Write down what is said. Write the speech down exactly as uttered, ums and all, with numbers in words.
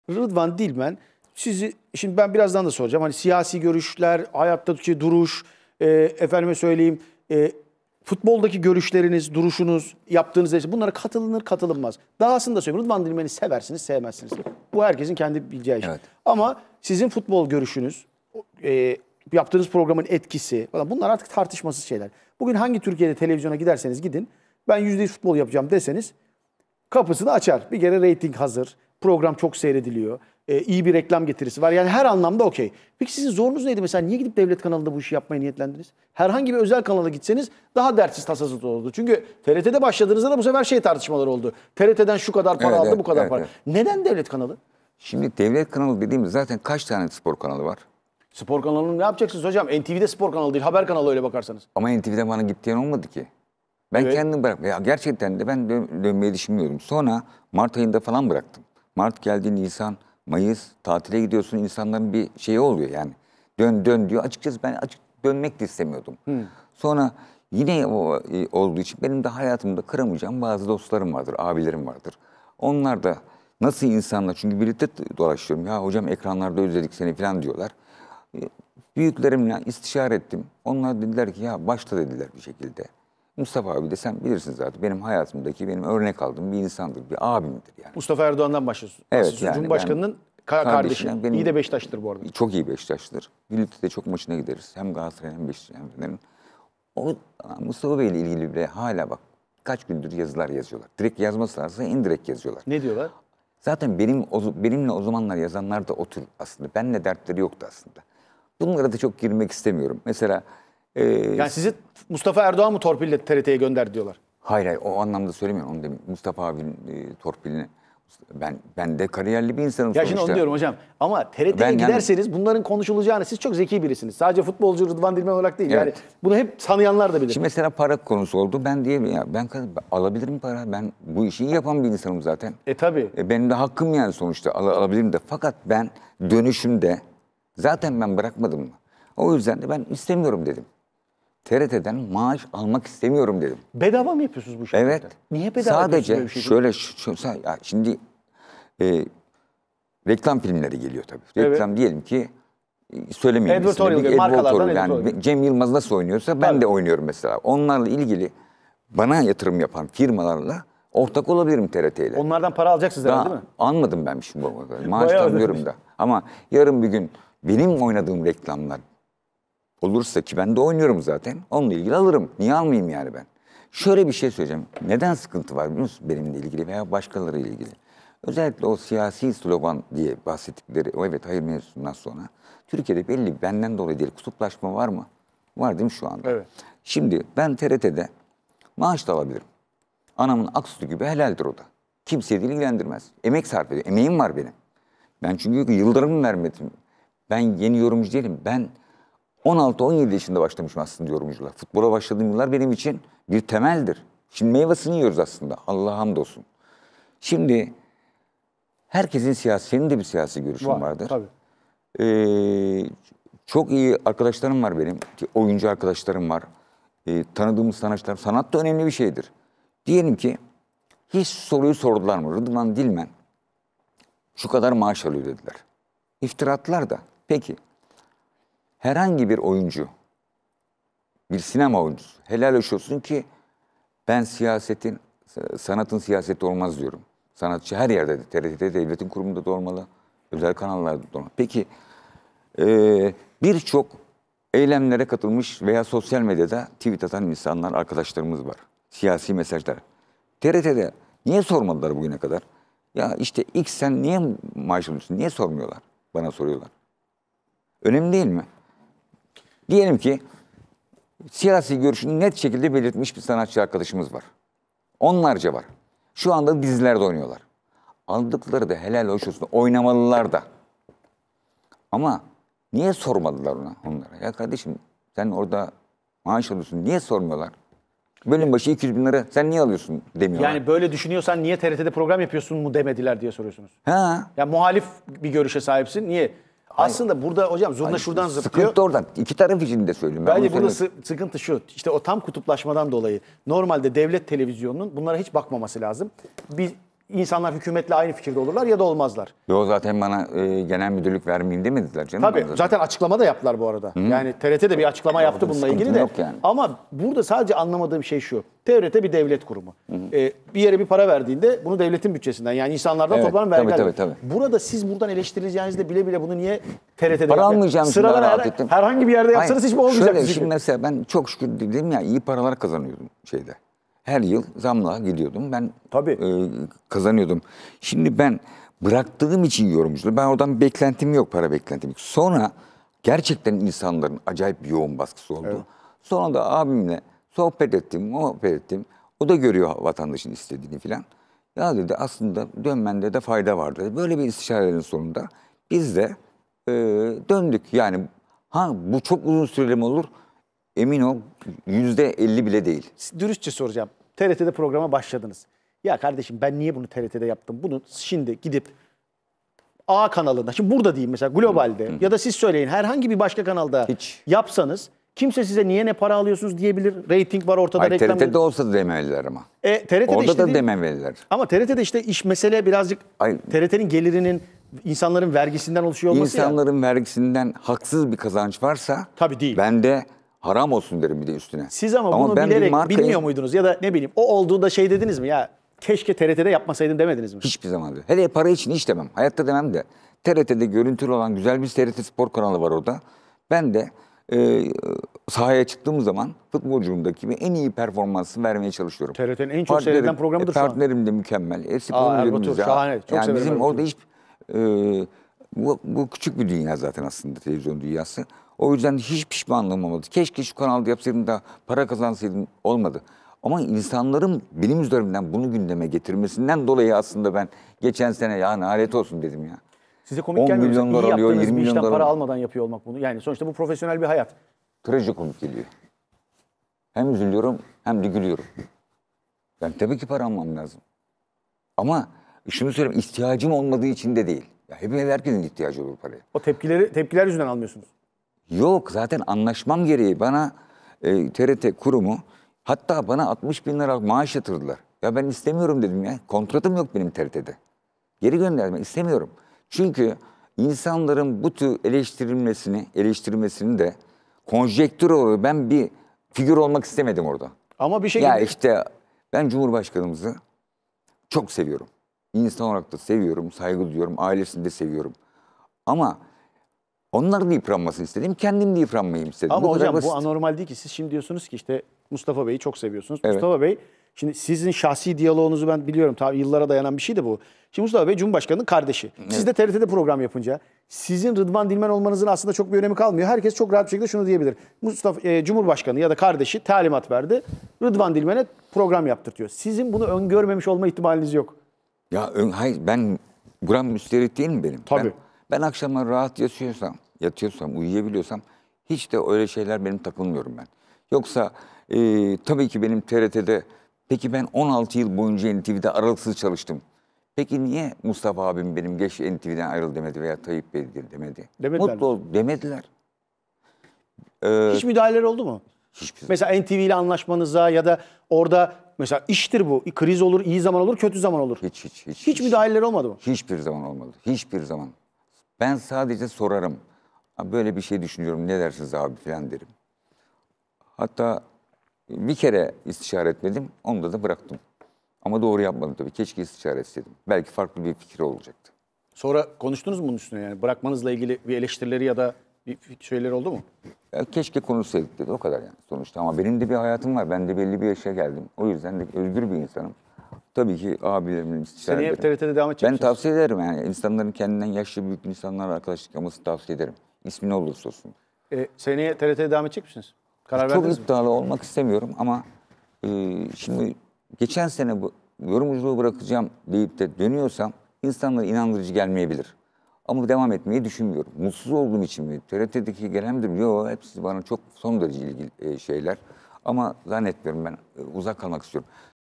Rıdvan Dilmen, sizi şimdi ben birazdan da soracağım. Hani siyasi görüşler, hayatta duruş, e, efendime söyleyeyim, e, futboldaki görüşleriniz, duruşunuz, yaptığınız şey, bunlara katılınır, katılınmaz. Dahasını da söyleyeyim. Rıdvan Dilmen'i seversiniz, sevmezsiniz. Bu herkesin kendi bileceği şey. Evet. Ama sizin futbol görüşünüz, e, yaptığınız programın etkisi falan, bunlar artık tartışmasız şeyler. Bugün hangi Türkiye'de televizyona giderseniz gidin, ben yüzde yüz futbol yapacağım deseniz kapısını açar. Bir kere reyting hazır, program çok seyrediliyor, e, iyi bir reklam getirisi var. Yani her anlamda okey. Peki sizin zorunuz neydi mesela? Niye gidip devlet kanalında bu işi yapmaya niyetlendiniz? Herhangi bir özel kanala gitseniz daha dertsiz tasasız olurdu. Çünkü T R T'de başladığınızda da bu sefer şey tartışmaları oldu. T R T'den şu kadar para evet, aldı, evet, bu kadar evet, para. Evet. Neden devlet kanalı? Şimdi devlet kanalı dediğimiz zaten kaç tane spor kanalı var? Spor kanalını ne yapacaksınız hocam? N T V'de spor kanalı değil, haber kanalı öyle bakarsanız. Ama N T V'de bana gittiğin olmadı ki. Ben evet. kendim bırak. Ya gerçekten de ben dön dönmeyi düşünmüyordum. Sonra Mart ayında falan bıraktım. Mart geldi, Nisan, Mayıs tatile gidiyorsun, insanların bir şeyi oluyor yani. Dön dön diyor. Açıkçası ben açık dönmek de istemiyordum. Hmm. Sonra yine o olduğu için benim de hayatımda kıramayacağım bazı dostlarım vardır, abilerim vardır. Onlar da nasıl insanlar, çünkü birlikte dolaşıyorum. Ya hocam ekranlarda özledik seni falan diyorlar. Büyüklerimle istişare ettim. Onlar dediler ki ya başla dediler bir şekilde. Mustafa abi de sen bilirsin zaten benim hayatımdaki benim örnek aldığım bir insandır, bir abimdir yani. Mustafa Erdoğan'dan başlıyorsun. Evet yani. Cumhurbaşkanının yani, kardeşi. Benim, iyi de Beşiktaş'tır bu arada. Çok iyi Beşiktaş'tır. Birlikte de çok maçına gideriz. Hem Galatasaray hem Beşiktaş'ın. O Mustafa Bey ile ilgili bile hala bak kaç gündür yazılar yazıyorlar. Direkt yazması indirekt yazıyorlar. Ne diyorlar? Zaten benim o, benimle o zamanlar yazanlar da o tür aslında. Benimle dertleri yoktu aslında. Bunlara da çok girmek istemiyorum. Mesela Ee, yani sizi Mustafa Erdoğan mı torpille T R T'ye gönder diyorlar? Hayır hayır o anlamda söylemiyorum. Onu demiyorum. Mustafa abinin e, torpilini. Ben ben de kariyerli bir insanım ya sonuçta. şimdi onu diyorum hocam. Ama T R T'ye giderseniz yani, bunların konuşulacağını, siz çok zeki birisiniz. Sadece futbolcu Rıdvan Dilmen olarak değil. Evet. Yani bunu hep tanıyanlar da bilir. Şimdi mesela para konusu oldu. Ben diye ya ben alabilirim para. Ben bu işi yapan bir insanım zaten. E tabii. E, benim de hakkım yani sonuçta al, alabilirim de. Fakat ben dönüşümde zaten ben bırakmadım mı? O yüzden de ben istemiyorum dedim. T R T'den maaş almak istemiyorum dedim. Bedava mı yapıyorsunuz bu işi? Evet. Niye bedava Sadece böyle bir şey şöyle, şöyle ya şimdi e, reklam filmleri geliyor tabii. Reklam evet. Diyelim ki söylemeyeyim. Advertorial, markalardan yani Cem Yılmaz nasıl oynuyorsa ben tabii. de oynuyorum mesela. Onlarla ilgili bana yatırım yapan firmalarla ortak olabilirim T R T ile. Onlardan para alacaksınız herhalde değil mi? Almadım ben şimdi bu arada. Maaş almıyorum da. Ama yarın bir gün benim oynadığım reklamlar olursa ki ben de oynuyorum zaten. Onunla ilgili alırım. Niye almayayım yani ben? Şöyle bir şey söyleyeceğim. Neden sıkıntı var biliyor musun benimle ilgili veya başkaları ile ilgili? Özellikle o siyasi slogan diye bahsettikleri o evet hayır mevzusundan sonra Türkiye'de belli benden dolayı değil kutuplaşma var mı? Var değil mi şu anda? Evet. Şimdi ben T R T'de maaş da alabilirim. Anamın ak sütü gibi helaldir o da. Kimseyi ilgilendirmez. Emek sarf ediyor. Emeğim var benim. Ben çünkü yıllarımı vermedim. Ben yeni yorumcu değilim. Ben on altı on yedi yaşında başlamışım aslında yorumcular. Futbola başladığım yıllar benim için bir temeldir. Şimdi meyvasını yiyoruz aslında. Allah'a hamdolsun. Şimdi herkesin siyasi, senin de bir siyasi görüşün var, vardır. Tabii. Ee, çok iyi arkadaşlarım var benim. Oyuncu arkadaşlarım var. Ee, tanıdığımız sanatçılar. Sanat da önemli bir şeydir. Diyelim ki hiç soruyu sordular mı? Rıdvan Dilmen şu kadar maaş alıyor dediler. İftira attılar da. Peki. Herhangi bir oyuncu, bir sinema oyuncusu helal hoş olsun ki ben siyasetin, sanatın siyaseti olmaz diyorum. Sanatçı her yerde de, T R T'de, devletin kurumunda da olmalı, özel kanallarda da olmalı. Peki e, birçok eylemlere katılmış veya sosyal medyada tweet atan insanlar, arkadaşlarımız var. Siyasi mesajlar. T R T'de niye sormadılar bugüne kadar? Ya işte X sen niye maaş alıyorsun? Niye sormuyorlar? Bana soruyorlar. Önemli değil mi? Diyelim ki siyasi görüşünü net şekilde belirtmiş bir sanatçı arkadaşımız var. Onlarca var. Şu anda dizilerde oynuyorlar. Aldıkları da helal hoş olsun. Oynamalılar da. Ama niye sormadılar ona onlara? Ya kardeşim sen orada maaş alıyorsun. Niye sormuyorlar? Bölüm başı iki yüz bin lira sen niye alıyorsun demiyorlar. Yani böyle düşünüyorsan niye T R T'de program yapıyorsun mu demediler diye soruyorsunuz. Ha. Ya muhalif bir görüşe sahipsin. Niye? Hayır. Aslında burada hocam zurna Hayır, şuradan zıplıyor. Sıkıntı oradan. İki taraf için de söyleyeyim. Bence burada sı sıkıntı şu. İşte o tam kutuplaşmadan dolayı normalde devlet televizyonunun bunlara hiç bakmaması lazım. Bir insanlar hükümetle aynı fikirde olurlar ya da olmazlar. Yo zaten bana e, genel müdürlük vermeyin demediler canım. Tabii zaten. zaten açıklama da yaptılar bu arada. Hı. Yani T R T de bir açıklama yaptı Orada bununla ilgili de. yok yani. Ama burada sadece anlamadığım şey şu. T R T bir devlet kurumu. Ee, bir yere bir para verdiğinde bunu devletin bütçesinden yani insanlardan Evet, toplanan tabii, vergiler. tabii, tabii. Burada siz buradan eleştirileceğinizde bile bile bunu niye T R T'de Para almayacağım için Sıradan daha rahat her, ettim. herhangi bir yerde yapsanız Hayır, hiç mi olmayacak? Şöyle, çünkü? şimdi mesela ben çok şükür dedim ya iyi paralar kazanıyordum şeyde. Her yıl zamla gidiyordum. Ben Tabii. e, kazanıyordum. Şimdi ben bıraktığım için yorumculuğu. Ben oradan bir beklentim yok, para beklentim yok. Sonra gerçekten insanların acayip bir yoğun baskısı oldu. Evet. Sonra da abimle sohbet ettim, muhabbet ettim. O da görüyor vatandaşın istediğini filan. Ya dedi aslında dönmende de fayda var dedi. Böyle bir istişarelerin sonunda biz de e, döndük. Yani ha bu çok uzun süreli mi olur? Emin ol yüzde elli bile değil. Dürüstçe soracağım. T R T'de programa başladınız. Ya kardeşim ben niye bunu T R T'de yaptım? Bunu şimdi gidip A kanalında, şimdi burada diyeyim mesela Global'de ya da siz söyleyin herhangi bir başka kanalda Hiç. yapsanız kimse size niye ne para alıyorsunuz diyebilir. Rating var ortada, Hayır, reklam. T R T'de olsa da demeliler ama. E, T R T'de Orada işte da değil- dememeliler. Ama T R T'de işte iş mesele birazcık Hayır. T R T'nin gelirinin insanların vergisinden oluşuyor olması ya. İnsanların vergisinden haksız bir kazanç varsa Tabii değil. ben de haram olsun derim bir de üstüne. Siz ama, bunu ben bir bilerek markayı- bilmiyor muydunuz ya da ne bileyim o olduğunda şey dediniz mi ya keşke T R T'de yapmasaydım demediniz mi? Hiçbir zaman değil. Hele para için hiç demem. Hayatta demem de. T R T'de görüntülü olan güzel bir T R T Spor kanalı var orada. Ben de e, sahaya çıktığım zaman futbolculuğumdaki gibi en iyi performansı vermeye çalışıyorum. T R T'nin en çok seyredilen programıdır şu an. Partnerim de mükemmel. E, spor Aa, müdürümüz Erbatur, de- şahane. Çok yani severim bizim Erbatur'u. orada hiç e, bu, bu küçük bir dünya zaten aslında televizyon dünyası. O yüzden hiç pişmanlığım olmadı. Keşke şu kanalda yapsaydım da para kazansaydım, olmadı. Ama insanların benim üzerimden bunu gündeme getirmesinden dolayı aslında ben geçen sene ya lanet olsun dedim ya. Size komik on gelmiyor mu? milyon Mesela dolar İyi alıyor, yaptığınız yirmi bir milyon işten dolar para alıyor. almadan yapıyor olmak bunu. Yani sonuçta bu profesyonel bir hayat. Trajikomik geliyor. Hem üzülüyorum hem de gülüyorum. Ben tabii ki para almam lazım. Ama şunu söyleyeyim, ihtiyacım olmadığı için de değil. Ya hepimiz herkesin ihtiyacı olur paraya. O tepkileri tepkiler yüzünden almıyorsunuz. Yok zaten anlaşmam gereği bana e, T R T kurumu hatta bana altmış bin lira maaş yatırdılar. Ya ben istemiyorum dedim ya. Kontratım yok benim T R T'de. Geri göndermek istemiyorum. Çünkü insanların bu tür eleştirilmesini, eleştirilmesini de konjektür olarak ben bir figür olmak istemedim orada. Ama bir şekilde Ya işte ben Cumhurbaşkanımızı çok seviyorum. İnsan olarak da seviyorum, saygı duyuyorum, ailesini de seviyorum. Ama onların da yıpranmasını istedim, kendim de yıpranmayayım istedim. ama Bu kadar hocam basit. bu anormal değil ki. Siz şimdi diyorsunuz ki işte Mustafa Bey'i çok seviyorsunuz. Evet. Mustafa Bey şimdi sizin şahsi diyaloğunuzu ben biliyorum. Tabii yıllara dayanan bir şey de bu. Şimdi Mustafa Bey Cumhurbaşkanı'nın kardeşi. Siz de T R T'de program yapınca sizin Rıdvan Dilmen olmanızın aslında çok bir önemi kalmıyor. Herkes çok rahat bir şekilde şunu diyebilir. Mustafa e, Cumhurbaşkanı ya da kardeşi talimat verdi. Rıdvan Dilmen'e program yaptırtıyor. Sizin bunu öngörmemiş olma ihtimaliniz yok. Ya ön- hayır ben buram müsterih değil mi benim? Tabii. Ben, ben akşamlar rahat yatıyorsam, yatıyorsam, uyuyabiliyorsam hiç de öyle şeyler benim takılmıyorum ben. Yoksa e, tabii ki benim T R T'de peki ben on altı yıl boyunca N T V'de aralıksız çalıştım. Peki niye Mustafa abim benim geç N T V'den ayrıl demedi veya Tayyip Bey demedi? Demediler Mutlu mi? ol demediler. Ee, Hiç müdahaleler oldu mu? hiçbir Mesela N T V ile anlaşmanıza ya da orada mesela iştir bu. Kriz olur, iyi zaman olur, kötü zaman olur. hiç hiç hiç. Hiç müdahaleler olmadı mı? Hiçbir zaman olmadı. Hiçbir zaman. Ben sadece sorarım. "Ha, böyle bir şey düşünüyorum ne dersiniz abi falan derim. Hatta bir kere istişare etmedim. Onu da bıraktım. Ama doğru yapmadım tabii. Keşke istişare etseydim. Belki farklı bir fikir olacaktı. Sonra konuştunuz mu bunun üstüne yani? Bırakmanızla ilgili bir eleştirileri ya da bir şeyler oldu mu? Ya keşke konuşsaydık dedi. O kadar yani sonuçta. Ama benim de bir hayatım var. Ben de belli bir yaşa geldim. O yüzden de özgür bir insanım. Tabii ki abilerimin istişare Seneye ederim. T R T'de devam edecek Ben misiniz? tavsiye ederim yani. İnsanların kendinden yaşlı büyük insanlarla arkadaşlık yapmasını tavsiye ederim. İsmi ne olursa olsun. E, seneye T R T'de devam edecek misiniz? Karar Çok verdiniz mi? iddialı olmak istemiyorum ama e, şimdi geçen sene bu yorumculuğu bırakacağım deyip de dönüyorsam insanlara inandırıcı gelmeyebilir. Ama devam etmeyi düşünmüyorum. Mutsuz olduğum için mi? T R T'deki gelen müdür, yok hepsi bana çok son derece ilgili e, şeyler. Ama zannetmiyorum ben e, uzak kalmak istiyorum.